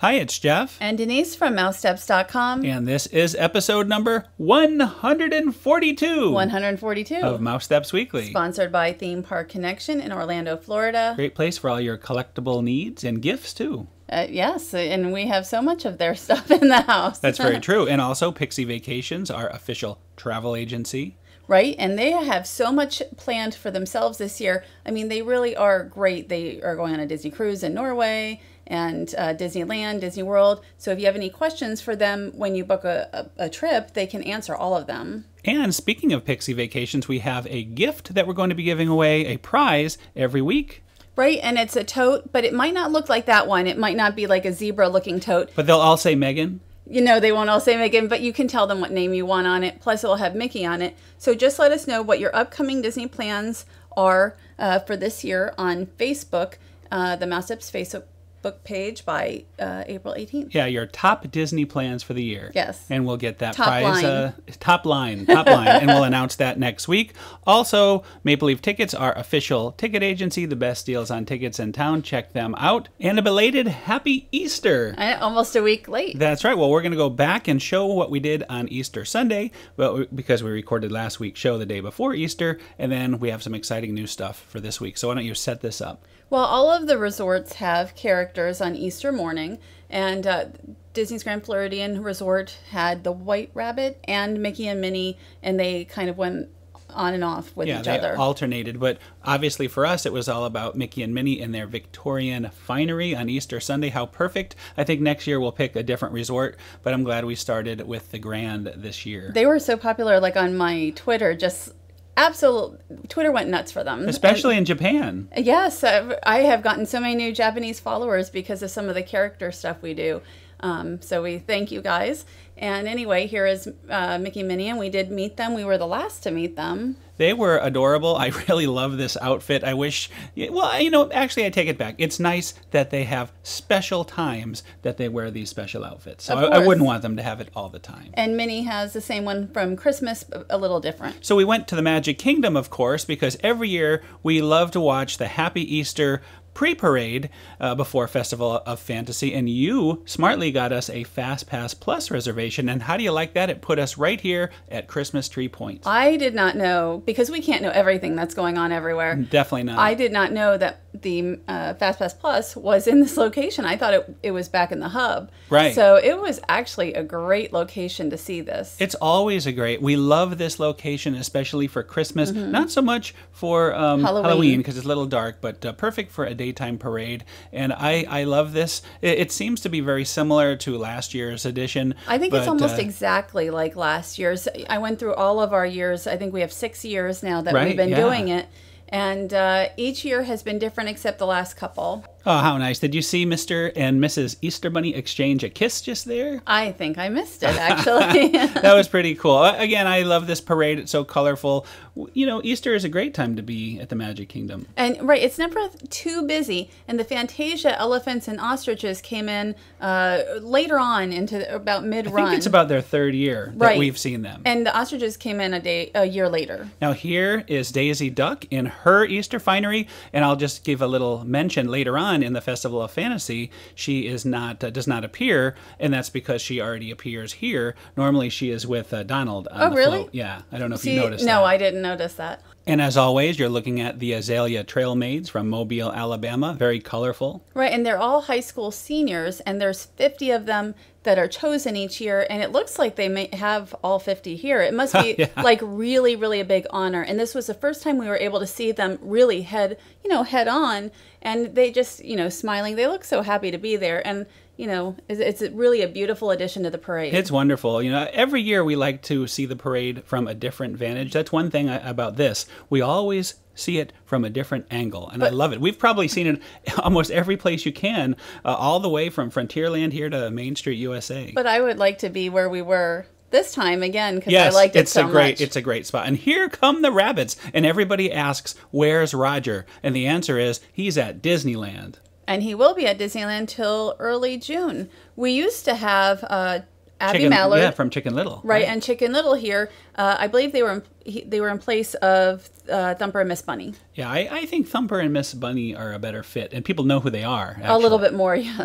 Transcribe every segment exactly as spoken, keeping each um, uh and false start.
Hi, it's Jeff. And Denise from mouse steps dot com. And this is episode number one hundred forty-two. one hundred forty-two. Of Mouse Steps Weekly. Sponsored by Theme Park Connection in Orlando, Florida. Great place for all your collectible needs and gifts, too. Uh, yes, and we have so much of their stuff in the house. That's very true. And also, Pixie Vacations, our official travel agency. Right, and they have so much planned for themselves this year. I mean, they really are great. They are going on a Disney cruise in Norway and uh, Disneyland, Disney World. So if you have any questions for them when you book a, a, a trip, they can answer all of them. And speaking of Pixie Vacations, we have a gift that we're going to be giving away, a prize, every week. Right, and it's a tote, but it might not look like that one. It might not be like a zebra-looking tote. But they'll all say Megan. You know, they won't all say Megan, but you can tell them what name you want on it. Plus, it'll have Mickey on it. So just let us know what your upcoming Disney plans are uh, for this year on Facebook, uh, the Mouse Steps Facebook page by uh, April eighteenth. Yeah, your top Disney plans for the year. Yes. And we'll get that top prize. Line. Uh, top line. Top line. And we'll announce that next week. Also, Maple Leaf Tickets, our official ticket agency, the best deals on tickets in town. Check them out. And a belated Happy Easter. I, almost a week late. That's right. Well, we're going to go back and show what we did on Easter Sunday, well, because we recorded last week's show the day before Easter, and then we have some exciting new stuff for this week. So why don't you set this up? Well, all of the resorts have characters on Easter morning, and uh, Disney's Grand Floridian Resort had the White Rabbit and Mickey and Minnie, and they kind of went on and off with yeah, each they other. alternated, but obviously for us it was all about Mickey and Minnie in their Victorian finery on Easter Sunday. How perfect. I think next year we'll pick a different resort, but I'm glad we started with the Grand this year. They were so popular, like on my Twitter, just absolute Twitter went nuts for them. Especially and, in Japan. Yes, I've, I have gotten so many new Japanese followers because of some of the character stuff we do. Um, so we thank you guys. And anyway, here is uh, Mickey and Minnie, and we did meet them. We were the last to meet them. They were adorable. I really love this outfit. I wish, well, you know, actually I take it back. It's nice that they have special times that they wear these special outfits. So I, I wouldn't want them to have it all the time. And Minnie has the same one from Christmas, but a little different. So we went to the Magic Kingdom, of course, because every year we love to watch the Happy Easter pre-parade uh, before Festival of Fantasy, and you smartly got us a Fast Pass Plus reservation. And how do you like that? It put us right here at Christmas Tree Point. I did not know, because we can't know everything that's going on everywhere. Definitely not. I did not know that the uh, Fast Pass Plus was in this location. I thought it, it was back in the hub. Right. So it was actually a great location to see this. It's always a great, we love this location, especially for Christmas. Mm-hmm. Not so much for um, Halloween, because it's a little dark, but uh, perfect for a daytime parade. And I, I love this. It, it seems to be very similar to last year's edition. I think but, it's almost uh, exactly like last year's. I went through all of our years. I think we have six years now that right, we've been yeah. doing it. And uh, each year has been different except the last couple. Oh, how nice. Did you see Mister and Missus Easter Bunny exchange a kiss just there? I think I missed it, actually. That was pretty cool. Again, I love this parade. It's so colorful. You know, Easter is a great time to be at the Magic Kingdom. And, right, it's never too busy. And the Fantasia elephants and ostriches came in uh, later on into about mid-run. I think it's about their third year that right. we've seen them. And the ostriches came in a day, a year later. Now, here is Daisy Duck in her Easter finery. And I'll just give a little mention later on in the Festival of Fantasy. She is not uh, does not appear, and that's because she already appears here. Normally, she is with uh, Donald on oh, the really? float. Yeah, I don't know if See, you noticed no, that. I didn't notice that. And as always, you're looking at the Azalea Trail Maids from Mobile, Alabama. Very colorful. Right, and they're all high school seniors, and there's fifty of them that are chosen each year, and it looks like they may have all fifty here. It must be yeah. like really, really a big honor. And this was the first time we were able to see them really head, you know, head on, and they just, you know, smiling. They look so happy to be there, and you know, it's, it's really a beautiful addition to the parade. It's wonderful. You know, every year we like to see the parade from a different vantage. That's one thing about this. We always see it from a different angle, and but, I love it. We've probably seen it almost every place you can, uh, all the way from Frontierland here to Main Street, U S A. But I would like to be where we were this time again, because yes, I liked it it's so a great, much. It's a great spot. And here come the rabbits, and everybody asks, where's Roger? And the answer is, he's at Disneyland. And he will be at Disneyland till early June. We used to have uh, Abby Chicken, Mallard, yeah, from Chicken Little, right, right. and Chicken Little here. Uh, I believe they were in, he, they were in place of uh, Thumper and Miss Bunny. Yeah, I, I think Thumper and Miss Bunny are a better fit, and people know who they are. Actually. A little bit more, yes.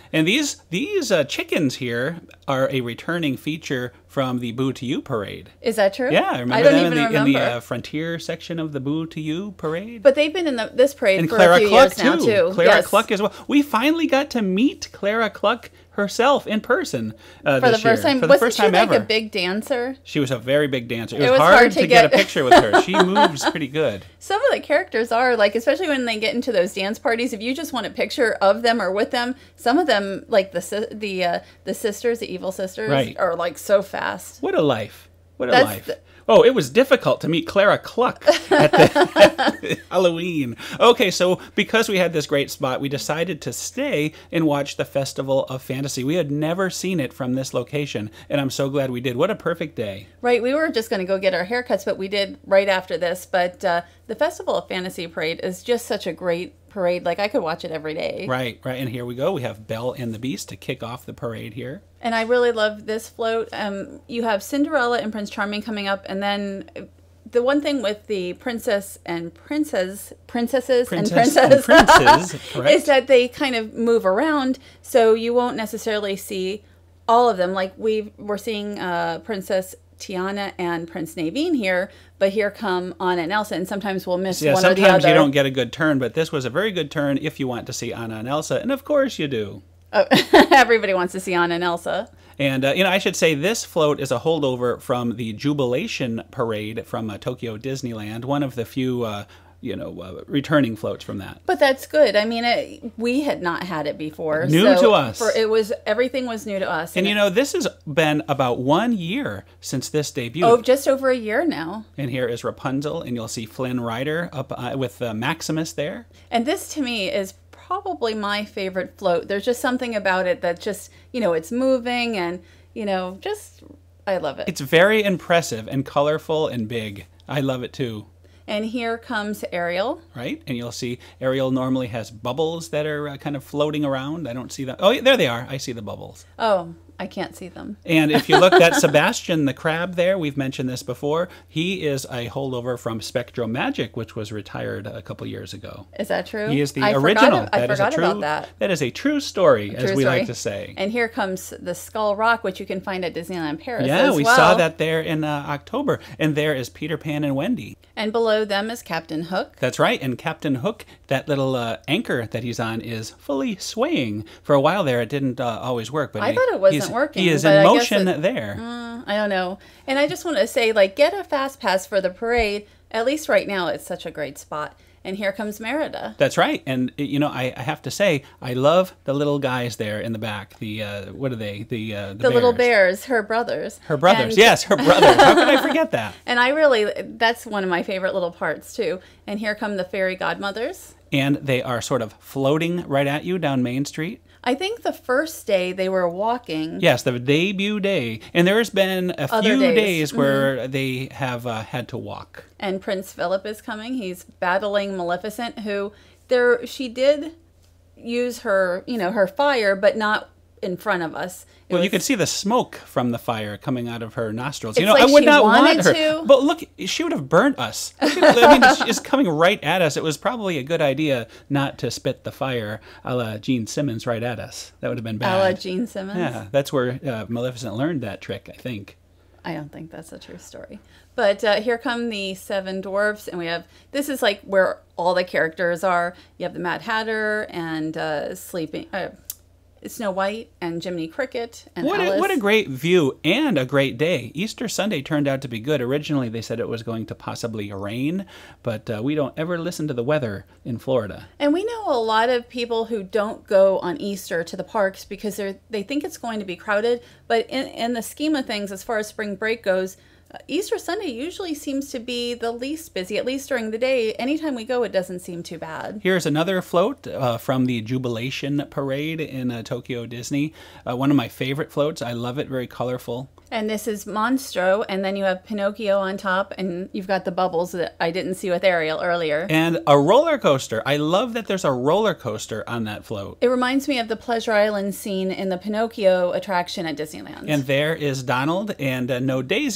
And these these uh, chickens here are a returning feature from the Boo to You parade. Is that true? Yeah, I remember I don't them even in the, remember. in the uh, Frontier section of the Boo to You parade. But they've been in the, this parade and for Clara a few Cluck years now, too. too. Clara Yes. Cluck as well. We finally got to meet Clara Cluck herself in person uh, For the this year. first time. For the Wasn't first she time like ever. a big dancer? She was a very big dancer. It was, It was hard, hard to, to get... get- a picture with her. She moves pretty good. Some of the characters are like, especially when they get into those dance parties. If you just want a picture of them or with them, some of them, like the si- the uh, the sisters, the evil sisters, Right. are like so fast. What a life. What a That's life. the- Oh, it was difficult to meet Clara Cluck at the Halloween. Okay, so because we had this great spot, we decided to stay and watch the Festival of Fantasy. We had never seen it from this location, and I'm so glad we did. What a perfect day. Right, we were just going to go get our haircuts, but we did right after this. But uh, the Festival of Fantasy Parade is just such a great parade. Like, I could watch it every day. Right, right. And here we go. We have Belle and the Beast to kick off the parade here. And I really love this float. Um, you have Cinderella and Prince Charming coming up, and then the one thing with the princess and princess, princesses Princess and and princess princes, correct. is that they kind of move around, so you won't necessarily see all of them. Like we we're seeing uh, Princess Tiana and Prince Naveen here, but here come Anna and Elsa, and sometimes we'll miss Yeah, one or the sometimes other. you don't get a good turn, but this was a very good turn if you want to see Anna and Elsa, and of course you do. Oh, everybody wants to see Anna and Elsa. And, uh, you know, I should say this float is a holdover from the Jubilation Parade from uh, Tokyo Disneyland, one of the few, uh, you know, uh, returning floats from that. But that's good. I mean, it, we had not had it before. New so to us. For, it was everything was new to us. And, you know, this has been about one year since this debuted. Oh, just over a year now. And here is Rapunzel, and you'll see Flynn Rider up uh, with uh, Maximus there. And this, to me, is probably my favorite float. There's just something about it that just, you know, it's moving and, you know, just, I love it. It's very impressive and colorful and big. I love it too. And here comes Ariel. Right? And you'll see Ariel normally has bubbles that are uh, kind of floating around. I don't see them. Oh, yeah, there they are. I see the bubbles. Oh, I can't see them. And if you look at Sebastian the Crab there, we've mentioned this before, he is a holdover from Spectro Magic, which was retired a couple years ago. Is that true? He is the I original. Forgot, I That is a forgot true, about that. That is a true story, as True we story. like to say. And here comes the Skull Rock, which you can find at Disneyland Paris Yeah, as we well. saw that there in uh, October. And there is Peter Pan and Wendy. And below them is Captain Hook. That's right. And Captain Hook, that little uh, anchor that he's on, is fully swaying. For a while there, it didn't uh, always work. But I he- thought it wasn't he's- working, He is but in I guess motion it- there. Uh, I don't know. And I just want to say, like, get a fast pass for the parade. At least right now, it's such a great spot. And here comes Merida. That's right. And, you know, I, I have to say, I love the little guys there in the back. The, uh, what are they? The, uh, the, The little bears. bears, her brothers. Her brothers. And, Yes, her brothers. How could I forget that? And I really, that's one of my favorite little parts, too. And here come the fairy godmothers. And they are sort of floating right at you down Main Street. I think the first day they were walking. Yes, the debut day. And there's been a Other few days. days where they have uh, had to walk. And Prince Philip is coming. He's battling Maleficent, who there she did use her, you know, her fire, but not in front of us. It Well, you was- could see the smoke from the fire coming out of her nostrils. It's You know, like I would she not want wanted her. to. But look, she would have burnt us. Look at- I mean, she's coming right at us. It was probably a good idea not to spit the fire a la Gene Simmons right at us. That would have been a bad. la Gene Simmons. Yeah, that's where uh, Maleficent learned that trick, I think. I don't think that's a true story. But uh, here come the seven dwarfs, and we have, this is like where all the characters are. You have the Mad Hatter and uh, Sleeping, uh, Snow White and Jiminy Cricket and What a, Alice. what a great view and a great day. Easter Sunday turned out to be good. Originally, they said it was going to possibly rain, but uh, we don't ever listen to the weather in Florida. And we know a lot of people who don't go on Easter to the parks because they they think it's going to be crowded. But in, in the scheme of things, as far as spring break goes, uh, Easter Sunday usually seems to be the least busy, at least during the day. Anytime we go, it doesn't seem too bad. Here's another float uh, from the Jubilation Parade in uh, Tokyo Disney. Uh, one of my favorite floats. I love it. Very colorful. And this is Monstro, and then you have Pinocchio on top, and you've got the bubbles that I didn't see with Ariel earlier. And a roller coaster. I love that there's a roller coaster on that float. It reminds me of the Pleasure Island scene in the Pinocchio attraction at Disneyland. And there is Donald, and uh, no Daisy, and we know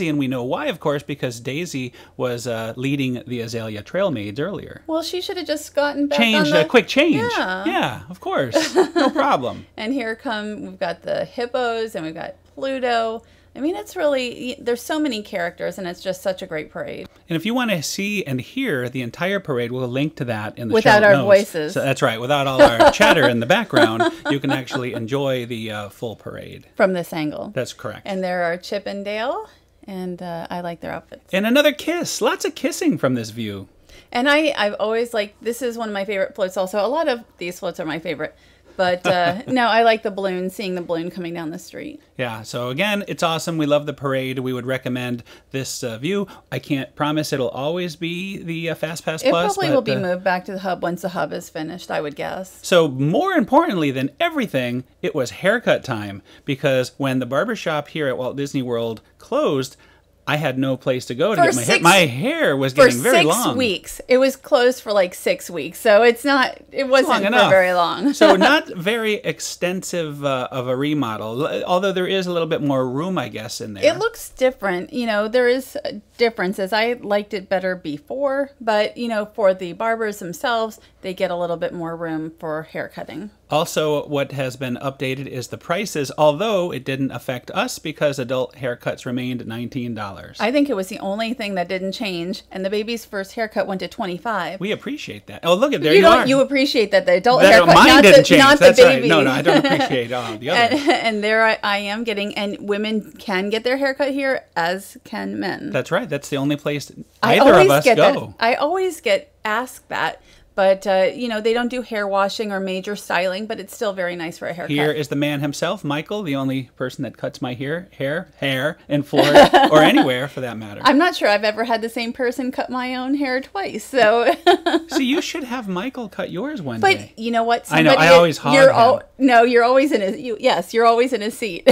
know why, of course, because Daisy was uh, leading the Azalea Trail Maids earlier. Well, she should have just gotten back Change, on the... a quick change. Yeah. Yeah, of course. No problem. And here come, we've got the hippos and we've got Pluto. I mean, it's really, there's so many characters and it's just such a great parade. And if you want to see and hear the entire parade, we'll link to that in the Without show our notes. voices. So that's right. Without all our chatter in the background, you can actually enjoy the uh, full parade. From this angle. That's correct. And there are Chip and Dale, and uh, I like their outfits. And another kiss. Lots of kissing from this view. And I, I've always liked, this is one of my favorite floats also. A lot of these floats are my favorite. But uh, no, I like the balloon, seeing the balloon coming down the street. Yeah, so again, it's awesome. We love the parade. We would recommend this uh, view. I can't promise it'll always be the uh, FastPass It Plus. probably but, will be uh, moved back to the hub once the hub is finished, I would guess. So more importantly than everything, it was haircut time. Because when the barbershop here at Walt Disney World closed, I had no place to go to For get my hair. six- My hair was For getting very six long. weeks. It was closed for like six weeks. So it's not, it wasn't Long for enough. very long. So not very extensive uh, of a remodel, although there is a little bit more room, I guess, in there. It looks different. You know, there is differences. I liked it better before, but, you know, for the barbers themselves, they get a little bit more room for haircutting. Also, what has been updated is the prices, although it didn't affect us because adult haircuts remained nineteen dollars. I think it was the only thing that didn't change, and the baby's first haircut went to twenty-five dollars. We appreciate that. Oh, look at there you you, don't, are. You appreciate that the adult that, haircut, mine not didn't the, change. not That's the right. baby. No, no, I don't appreciate uh, the other. and, and there I, I am getting, and women can get their haircut here, as can men. That's right. That's the only place I either always of us get go. That. I always get asked that. But, uh, you know, they don't do hair washing or major styling, but it's still very nice for a haircut. Here is the man himself, Michael, the only person that cuts my hair, hair, hair in Florida or anywhere for that matter. I'm not sure I've ever had the same person cut my own hair twice. So, so you should have Michael cut yours one but day. you know what? I know, I always hog you're him. al- No, you're always in a. You, yes, you're always in a seat.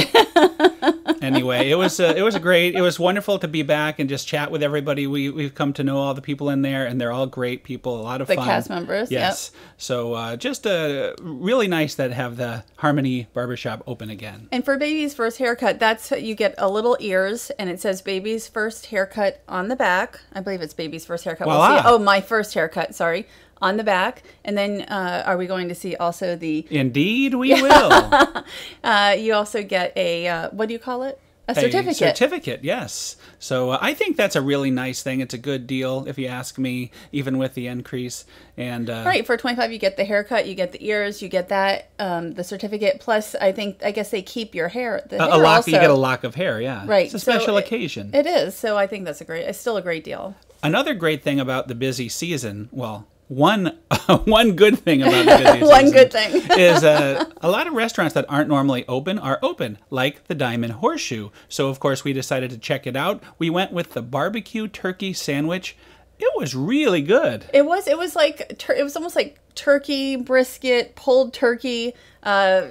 Anyway, it was uh, it was a great. It was wonderful to be back and just chat with everybody. We we've come to know all the people in there, and they're all great people. A lot of The fun. cast members, Yes. So uh, just uh, really nice that have the Harmony Barbershop open again. And for baby's first haircut, that's you get a little ears, and it says baby's first haircut on the back. I believe it's baby's first haircut. We'll Voila. see. Oh, my first haircut. Sorry, on the back. And then uh, are we going to see also the? Indeed, we will. Uh, you also get a uh, what do you call it? A certificate. A certificate, yes. So uh, I think that's a really nice thing. It's a good deal, if you ask me, even with the increase. And uh, Right, for twenty-five, you get the haircut, you get the ears, you get that, um, the certificate. Plus, I think, I guess they keep your hair. The a, hair a lock, also. you get a lock of hair, yeah. Right. It's a so special it- occasion. It is. So I think that's a great. It's still a great deal. Another great thing about the busy season, well, one one good thing about the busy One season good thing. is uh, a lot of restaurants that aren't normally open are open, like the Diamond Horseshoe. So, of course, we decided to check it out. We went with the barbecue turkey sandwich. It was really good. It was. It was like. Tur- it was almost like turkey brisket, pulled turkey. Uh,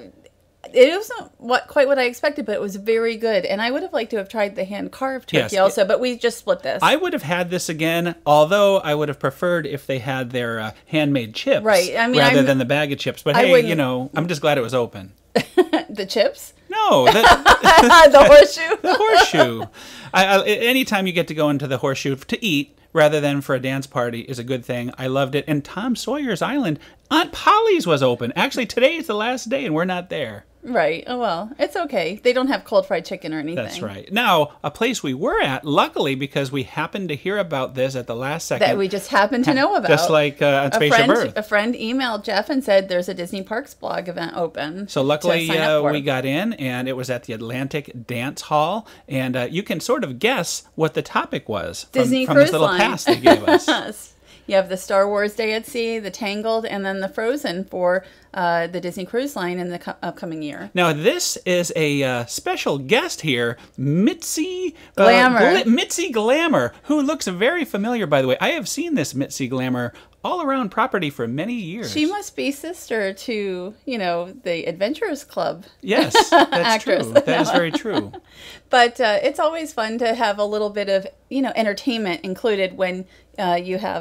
it wasn't what quite what I expected, but it was very good. And I would have liked to have tried the hand carved turkey Yes, also, but we just split this. I would have had this again, although I would have preferred if they had their uh, handmade chips Right, I mean, rather I'm- than the bag of chips. But I hey, wouldn't- you know, I'm just glad it was open. the chips, No, the, the horseshoe. the horseshoe. I, I, anytime you get to go into the horseshoe to eat rather than for a dance party is a good thing. I loved it. And Tom Sawyer's Island, Aunt Polly's was open. Actually, today is the last day and we're not there. Right. Oh well, it's okay. They don't have cold fried chicken or anything. That's right. Now, a place we were at, luckily, because we happened to hear about this at the last second. That we just happened to know about. Just like uh, on a Spaceship friend, Earth. a friend emailed Jeff and said there's a Disney Parks blog event open. So to luckily sign up uh, for. we got in, and it was at the Atlantic Dance Hall, and uh, you can sort of guess what the topic was from, Disney from Cruise this little Line. pass they gave us. You have the Star Wars Day at Sea, the Tangled, and then the Frozen for uh, the Disney Cruise Line in the co- upcoming year. Now this is a uh, special guest here, Mitzi uh, Glamour. Gla- Mitzi Glamour, who looks very familiar. By the way, I have seen this Mitzi Glamour all around property for many years. She must be sister to, you know, the Adventurers Club. Yes, that's Actress. true. That is very true. But uh, it's always fun to have a little bit of, you know, entertainment included when uh, you have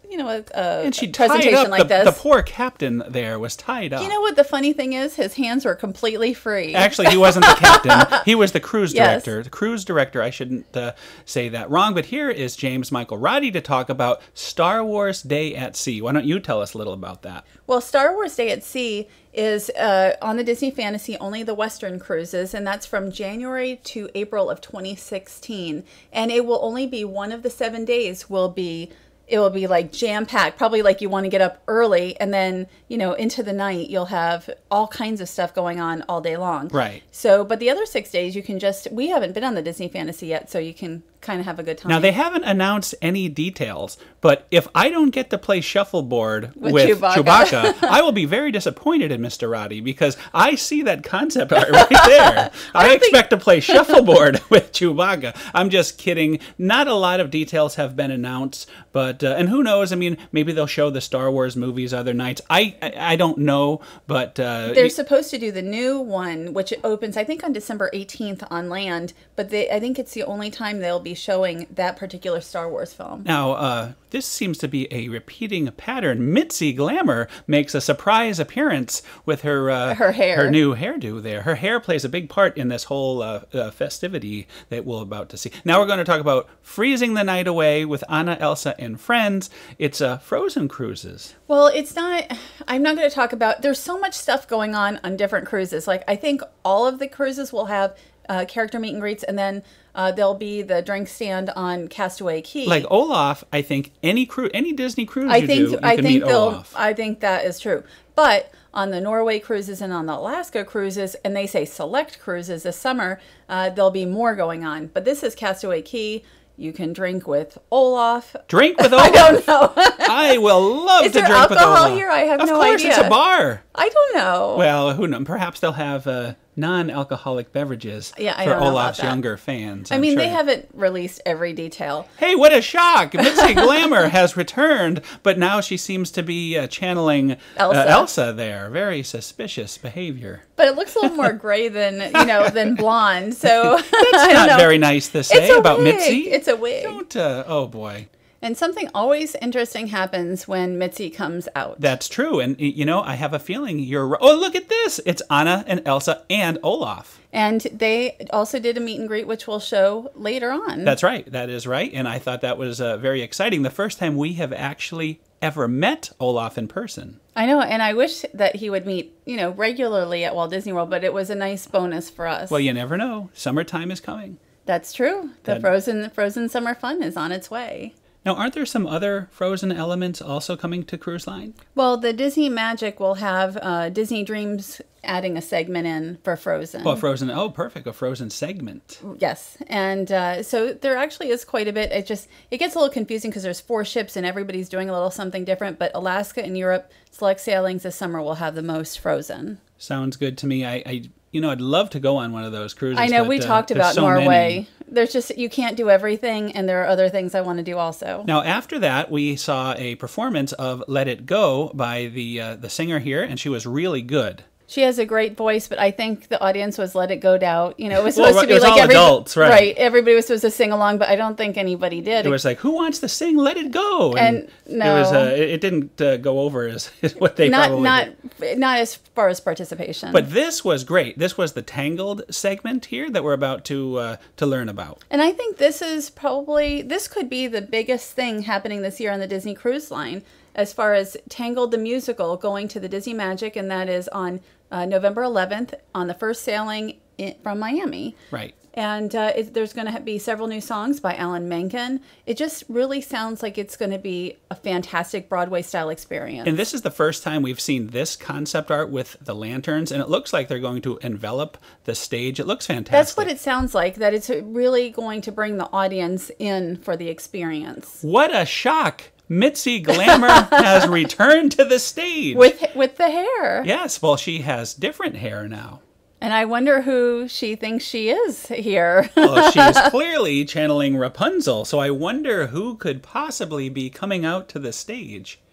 you know, a, a And she a tied presentation up like the, this. the poor captain there was tied up. You know what the funny thing is? His hands were completely free. Actually, he wasn't the captain. He was the cruise Yes. director. The cruise director, I shouldn't uh, say that wrong, but here is James Michael Roddy to talk about Star Wars Day at Sea. Why don't you tell us a little about that? Well, Star Wars Day at Sea is uh, on the Disney Fantasy, only the Western cruises, and that's from January to April of twenty sixteen. And it will only be one of the seven days will be, it will be like jam-packed, probably like you want to get up early, and then, you know, into the night, you'll have all kinds of stuff going on all day long. Right. So, but the other six days, you can just, we haven't been on the Disney Fantasy yet, so you can kind of have a good time. Now, they haven't announced any details, but if I don't get to play shuffleboard with, With Chewbacca, Chewbacca. I will be very disappointed in Mister Roddy because I see that concept art right there. I, expect to play shuffleboard with Chewbacca. I'm just kidding. Not a lot of details have been announced, but, uh, and who knows? I mean, maybe they'll show the Star Wars movies other nights. I I, I don't know, but... Uh, They're supposed to do the new one, which opens, I think, on December eighteenth on land, but they, I think it's the only time they'll be showing that particular Star Wars film. Now, uh, this seems to be a repeating pattern. Mitzi Glamour makes a surprise appearance with her uh, Her hair. her new hairdo there. Her hair plays a big part in this whole uh, uh, festivity that we're about to see. Now we're going to talk about Freezing the Night Away with Anna, Elsa, and Friends. It's uh, Frozen Cruises. Well, it's not, I'm not going to talk about, there's so much stuff going on on different cruises. Like, I think all of the cruises will have uh, character meet and greets, and then uh, there'll be the drink stand on Castaway Cay. Like Olaf, I think any cru any Disney cruise I you think do, you I can think meet they'll Olaf. I think that is true. But on the Norway cruises and on the Alaska cruises, and they say select cruises this summer, uh, there'll be more going on. But this is Castaway Cay. You can drink with Olaf. Drink with Olaf. I don't know. I will love Is to there drink with alcohol Olaf. here? I have of no course, it's idea. a bar. I don't know. Well, who knows? Perhaps they'll have uh, non-alcoholic beverages Yeah, I for don't know about Olaf's that. younger fans. I I'm mean, sure. they haven't released every detail. Hey, what a shock! Mitzi Glamour has returned, but now she seems to be uh, channeling Elsa. Uh, Elsa there. Very suspicious behavior. But it looks a little more gray than, you know, than blonde. So That's I don't not know. very nice to say It's a about wig. Mitzi. It's a wig. Don't, uh, oh boy. And something always interesting happens when Mitzi comes out. That's true. And, y- you know, I have a feeling you're right. Oh, look at this. It's Anna and Elsa and Olaf. And they also did a meet and greet, which we'll show later on. That's right. That is right. And I thought that was uh, very exciting. The first time we have actually ever met Olaf in person. I know, and I wish that he would meet, you know, regularly at Walt Disney World, but it was a nice bonus for us. Well, you never know. Summertime is coming. That's true. The That- Frozen Frozen Summer Fun is on its way. Now, aren't there some other Frozen elements also coming to Cruise Line? Well, the Disney Magic will have uh, Disney Dreams adding a segment in for Frozen. Oh, Frozen. Oh, perfect. A Frozen segment. Yes, and uh, so there actually is quite a bit. It just it gets a little confusing because there's four ships and everybody's doing a little something different. But Alaska and Europe select sailings this summer will have the most Frozen. Sounds good to me. I, I you know, I'd love to go on one of those cruises. I know but, we uh, talked there's about so Norway. many. There's just you can't do everything, and there are other things I want to do also. Now, after that, we saw a performance of "Let It Go" by the uh, the singer here, and she was really good. She has a great voice, but I think the audience was let it go down. You know, it was Well, supposed to it be was like all every, adults, right. Everybody was supposed to sing along, but I don't think anybody did. It was like, "Who wants to sing 'Let It Go'?" And no. it was. Uh, it, it didn't uh, go over as, as what they not probably not did. not as far as participation. But this was great. This was the Tangled segment here that we're about to uh, to learn about. And I think this is probably, this could be the biggest thing happening this year on the Disney Cruise Line as far as Tangled the Musical going to the Disney Magic, and that is on uh, November eleventh on the first sailing in, from Miami. Right. And uh, it, there's going to be several new songs by Alan Menken. It just really sounds like it's going to be a fantastic Broadway-style experience. And this is the first time we've seen this concept art with the lanterns, and it looks like they're going to envelop the stage. It looks fantastic. That's what it sounds like, that it's really going to bring the audience in for the experience. What a shock! Mitzi Glamour has returned to the stage. With, with the hair. Yes, well, she has different hair now. And I wonder who she thinks she is here. Well, she's clearly channeling Rapunzel, so I wonder who could possibly be coming out to the stage.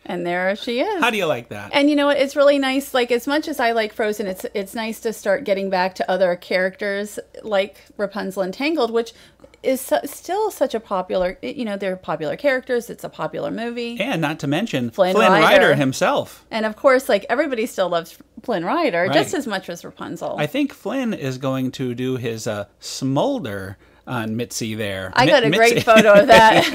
And there she is. How do you like that? And you know what? It's really nice. Like, as much as I like Frozen, it's it's nice to start getting back to other characters like Rapunzel and Tangled, which is su- still such a popular, you know, they're popular characters. It's a popular movie. And not to mention Flynn Flynn, Rider. Rider himself. And of course, like, everybody still loves Flynn Rider Right. just as much as Rapunzel. I think Flynn is going to do his uh, smolder on Mitzi there. I Mi- got a Mitzi. great photo of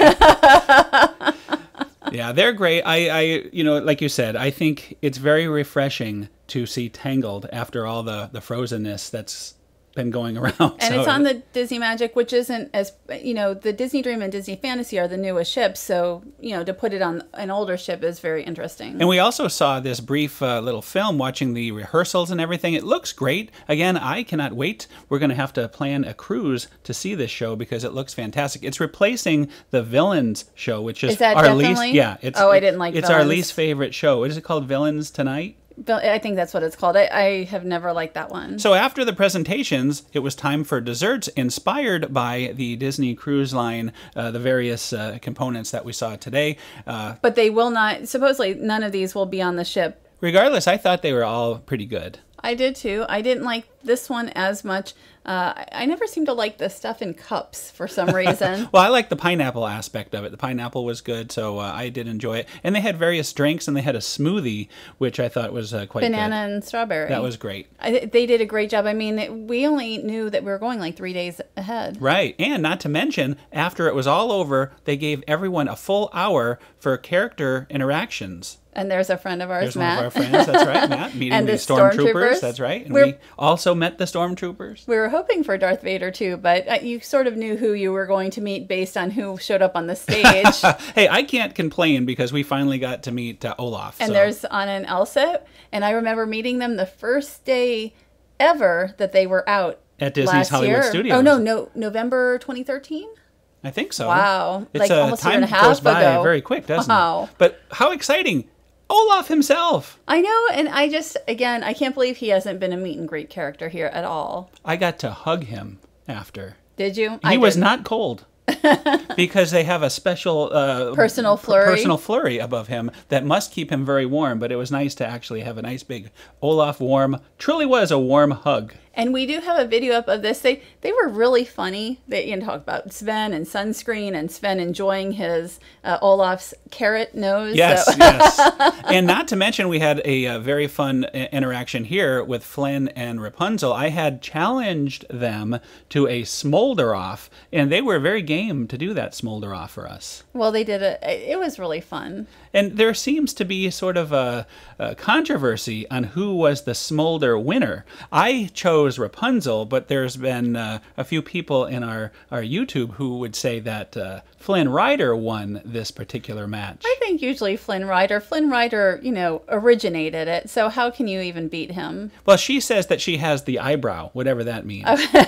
that. Yeah, they're great. I, I, you know, like you said, I think it's very refreshing to see Tangled after all the, the frozenness that's been going around. And So- it's on the Disney Magic, which isn't as, you know, the Disney Dream and Disney Fantasy are the newest ships. So, you know, to put it on an older ship is very interesting. And we also saw this brief uh, little film watching the rehearsals and everything. It looks great. Again, I cannot wait. We're going to have to plan a cruise to see this show because it looks fantastic. It's replacing the Villains show, which is, Is that our definitely? least. Yeah, it's. Oh, I didn't like It's our Villains. least favorite show. What is it called? Villains Tonight. But I think that's what it's called. I, I have never liked that one. So after the presentations, it was time for desserts inspired by the Disney Cruise Line, uh, the various uh, components that we saw today. Uh, But they will not, supposedly, none of these will be on the ship. regardless, I thought they were all pretty good. I did too. I didn't like this one as much. Uh, I, I never seem to like the stuff in cups for some reason. Well, I like the pineapple aspect of it. The pineapple was good, so uh, I did enjoy it. And they had various drinks, and they had a smoothie, which I thought was uh, quite Banana good. and strawberry. That was great. I, they did a great job. I mean, it, we only knew that we were going like three days ahead. Right. And not to mention, after it was all over, they gave everyone a full hour for character interactions. And there's a friend of ours, There's Matt. one of our friends, that's right, Matt, meeting And the the stormtroopers, stormtroopers. that's right. And We're- we also met the stormtroopers. We were hoping for Darth Vader too, but uh, you sort of knew who you were going to meet based on who showed up on the stage. Hey, I can't complain because we finally got to meet uh, Olaf. And so. there's Anna and Elsa, and I remember meeting them the first day ever that they were out At Disney's last Hollywood year. Studios. Oh no, no, November twenty thirteen. I think so. Wow. It's Like a almost a year time and a half goes by ago. very quick, doesn't Wow. it? But how exciting! Olaf himself. I know, and I just again I can't believe he hasn't been a meet and greet character here at all. I got to hug him after. Did you? He I was didn't. not cold. Because they have a special uh, Personal p- flurry. personal flurry above him that must keep him very warm. But it was nice to actually have a nice big Olaf warm. Truly was a warm hug. And we do have a video up of this. They they were really funny. They you know, talk about Sven and sunscreen and Sven enjoying his uh, Olaf's carrot nose. Yes, So- yes. And not to mention, we had a, uh very fun i- interaction here with Flynn and Rapunzel. I had challenged them to a smolder off, and they were very game to do that smolder off for us. Well, they did it. It was really fun. And there seems to be sort of a, a controversy on who was the smolder winner. I chose Rapunzel, but there's been uh, a few people in our, our YouTube who would say that uh, Flynn Rider won this particular match. I think usually Flynn Rider, Flynn Rider, you know, originated it. So how can you even beat him? Well, she says that she has the eyebrow, whatever that means.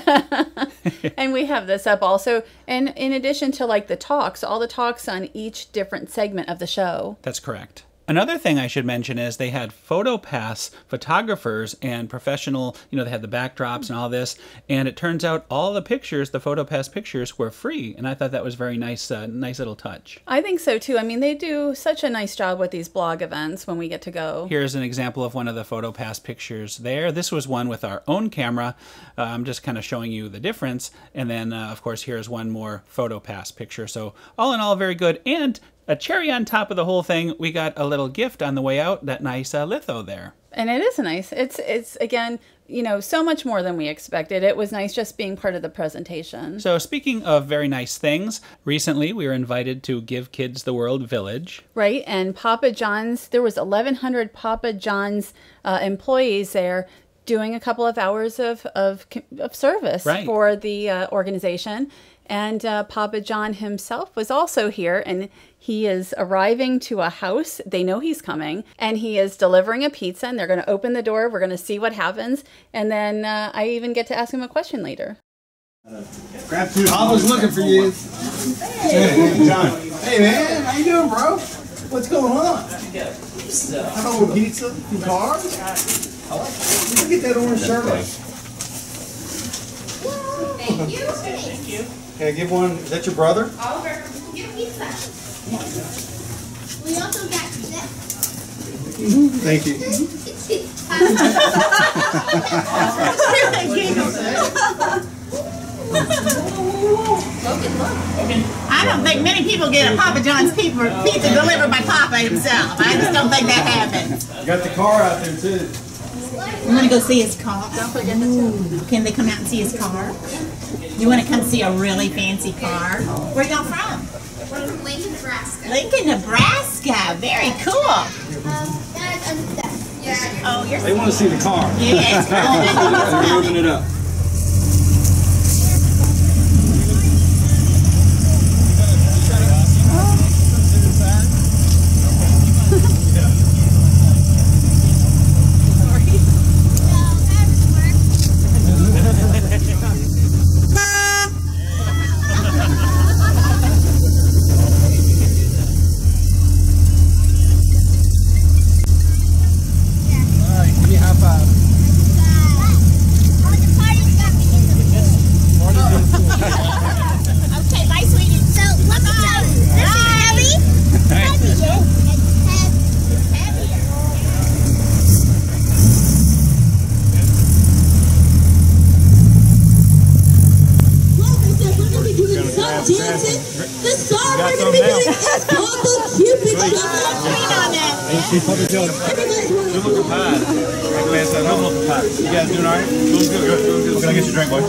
And we have this up also. And in addition to like the talks, all the talks on each different segment of the show. That's correct. Another thing I should mention is they had PhotoPass photographers and professional, you know, they had the backdrops and all this, and it turns out all the pictures, the PhotoPass pictures, were free, and I thought that was very nice, uh, nice little touch. I think so too. I mean, they do such a nice job with these blog events when we get to go. Here's an example of one of the PhotoPass pictures there. This was one with our own camera. Uh, I'm just kind of showing you the difference, and then, uh, of course, here's one more PhotoPass picture. So all in all, very good, and a cherry on top of the whole thing, we got a little gift on the way out, that nice uh, litho there. And it is nice. It's, it's again, you know, so much more than we expected. It was nice just being part of the presentation. So speaking of very nice things, recently we were invited to Give Kids the World Village. Right, and Papa John's, there was eleven hundred Papa John's uh, employees there doing a couple of hours of, of, of service Right. for the uh, organization. And uh, Papa John himself was also here, and he is arriving to a house. They know he's coming, and he is delivering a pizza, and they're going to open the door. We're going to see what happens. And then uh, I even get to ask him a question later. Grab two. I was looking for you. Hey, John. Hey, man. How you doing, bro? What's going on? Pizza. How about pizza? Some carbs? I like it. Look at that orange shirt. Thank you. Thank you. Can I give one? Is that your brother? Oliver, get pizza. We also got this. Thank you. I don't think many people get a Papa John's pizza, pizza delivered by Papa himself. I just don't think that happens. Got the car out there too. You want to go see his car? Don't forget the tube. Can they come out and see his car? You want to come see a really fancy car? Where y'all from? We're from Lincoln, Nebraska. Lincoln, Nebraska. Very cool. Um, that's unstuck. Yeah. Oh, you're They want to see the car. yes. They're moving it up. Okay, bye, sweetie. So let me tell you, this is heavy. Heavy. It's heavy. It's heavier. Well, I said we're going to be doing some dancing. The song we're going to be doing is called the Cupid Shuffle. Queen on that. Everybody's Good looking pie. Good looking pie. You guys doing all right? Doing good. Good. Doing good. Can I get you a drink, boy?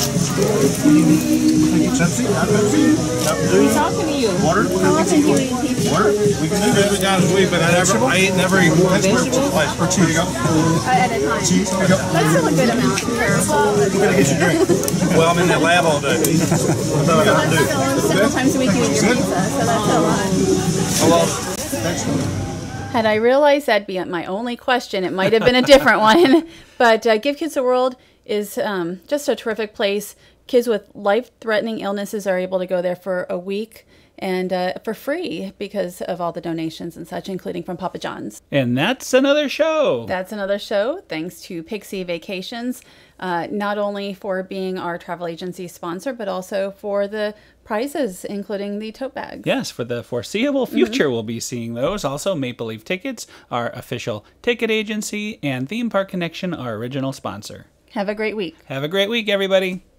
Pepsi? Not Pepsi? Who's talking to you? Water? How often do you eat pizza? Water? We can do that every time this week, but I never, I ain't never eat that's where it's placed. Or cheese. Here you go. At a time. Cheese. Here you go. That's still a good amount. We're gonna get you a drink. Well, I'm in that lab all day. That's all I gotta do. Several times a week you eat your pizza, so that's a lot. Hello. Had I realized that'd be my only question, it might have been a different one. But uh, Give Kids a World is um, just a terrific place. Kids with life-threatening illnesses are able to go there for a week and uh, for free because of all the donations and such, including from Papa John's. And that's another show. That's another show, thanks to Pixie Vacations, uh, not only for being our travel agency sponsor, but also for the prizes, including the tote bag. Yes, for the foreseeable future, we'll be seeing those. Also, Maple Leaf Tickets, our official ticket agency, and Theme Park Connection, our original sponsor. Have a great week. Have a great week, everybody.